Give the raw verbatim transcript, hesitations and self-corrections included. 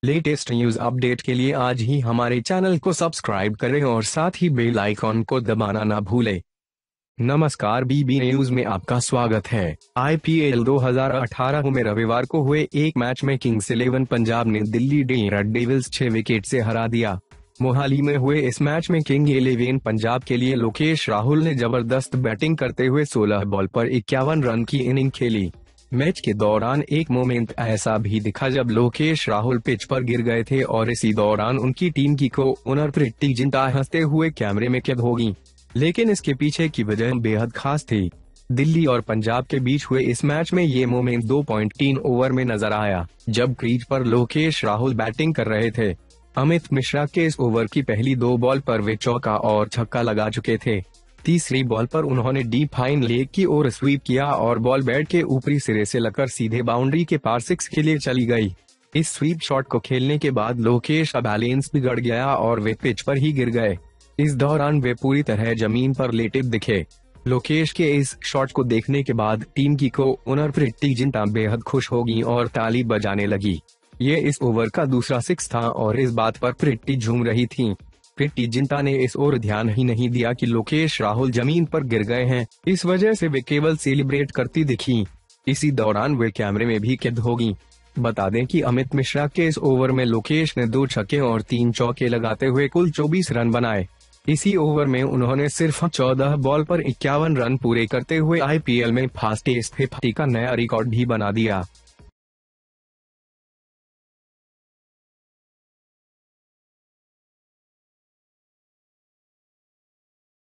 Latest news update के लिए आज ही हमारे चैनल को सब्सक्राइब करें और साथ ही बेल आइकॉन को दबाना ना भूलें। नमस्कार, बीबी न्यूज में आपका स्वागत है। आईपीएल दो हज़ार अठारह में रविवार को हुए एक मैच में किंग्स इलेवन पंजाब ने दिल्ली डेयरडेविल्स छह विकेट से हरा दिया। मोहाली में हुए इस मैच में किंग इलेवन पंजाब के लिए लोकेश राहुल ने जबरदस्त बैटिंग करते हुए सोलह बॉल पर इक्यावन रन की इनिंग खेली। मैच के दौरान एक मोमेंट ऐसा भी दिखा जब लोकेश राहुल पिच पर गिर गए थे और इसी दौरान उनकी टीम की को ओनर प्रीति जिंटा हंसते हुए कैमरे में कैद हो गईं। लेकिन इसके पीछे की वजह बेहद खास थी। दिल्ली और पंजाब के बीच हुए इस मैच में ये मोमेंट दो पॉइंट तीन ओवर में नजर आया, जब क्रीज पर लोकेश राहुल बैटिंग कर रहे थे। अमित मिश्रा के इस ओवर की पहली दो बॉल पर वे चौका और छक्का लगा चुके थे। तीसरी बॉल पर उन्होंने डीप फाइन लेग की ओर स्वीप किया और बॉल बैट के ऊपरी सिरे से लगकर सीधे बाउंड्री के पार सिक्स के लिए चली गई। इस स्वीप शॉट को खेलने के बाद लोकेश का बैलेंस बिगड़ गया और वे पिच पर ही गिर गए। इस दौरान वे पूरी तरह जमीन पर लेटे दिखे। लोकेश के इस शॉट को देखने के बाद टीम की को ओनर प्रीति जिंटा बेहद खुश हो गई और ताली बजाने लगी। ये इस ओवर का दूसरा सिक्स था और इस बात पर प्रीति झूम रही थी। प्रीति जिंटा ने इस ओर ध्यान ही नहीं दिया कि लोकेश राहुल जमीन पर गिर गए हैं, इस वजह से वे केवल सेलिब्रेट करती दिखी। इसी दौरान वे कैमरे में भी कैद हो गईं। बता दें कि अमित मिश्रा के इस ओवर में लोकेश ने दो छक्के और तीन चौके लगाते हुए कुल चौबीस रन बनाए। इसी ओवर में उन्होंने सिर्फ चौदह बॉल पर इक्यावन रन पूरे करते हुए आईपीएल में फास्टेस्ट फिफ्टी का नया रिकॉर्ड भी बना दिया।